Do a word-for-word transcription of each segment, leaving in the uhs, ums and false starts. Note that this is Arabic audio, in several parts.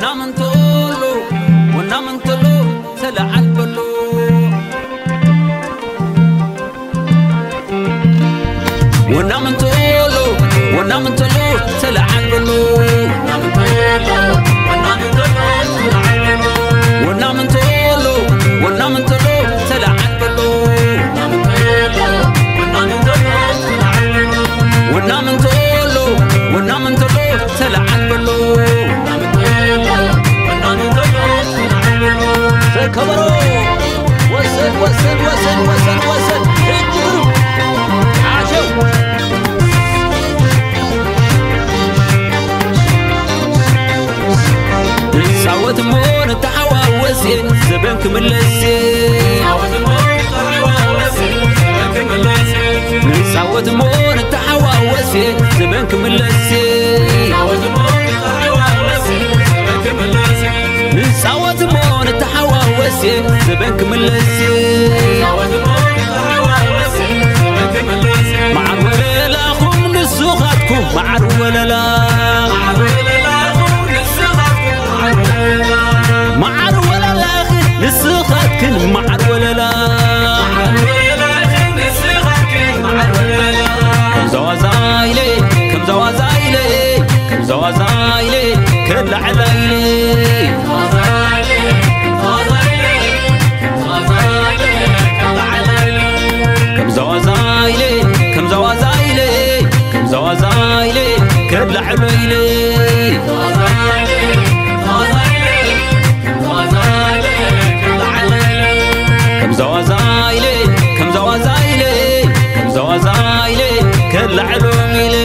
ونام تقولو ونام تلو تلعب بلو ونام تقولو ونام تلو تلعب بلو ونام تقولو ونام تلو تلعب بلو ونام تقولو ونام تلو تلعب بلو كبروا وسد وسد وسد وسد وسد اجروا عاشوا ساوت مون تحواوسي زبنك ملسي ساوت مون تحواوسي زبنك ملسي ساوت مون تحواوسي زبنك ملسي مع الولا خم نسوخاتكم مع الولا مع الولا نسوخاتكم مع الولا كم زوازايلي كم زوازايلي كم زوازايلي كل علايلي كم زوازايلي كم زوازايلي كم زوازايلي كل علايلي كم زوازايلي كم زوازايلي كم زوازايلي كل علوميلي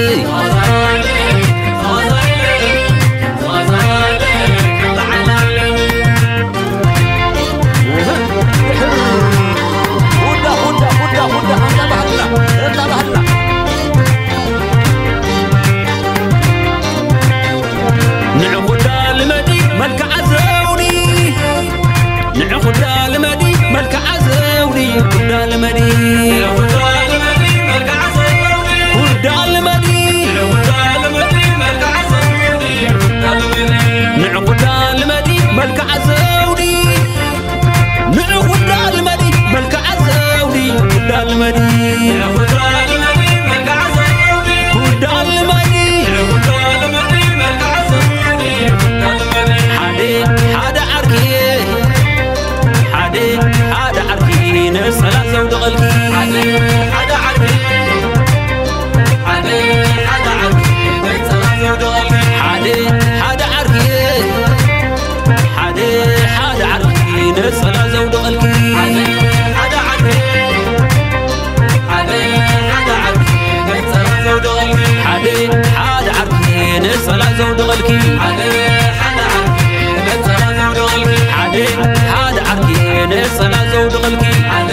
زود غلكي حدا حدا عركي نصلا زود غلكي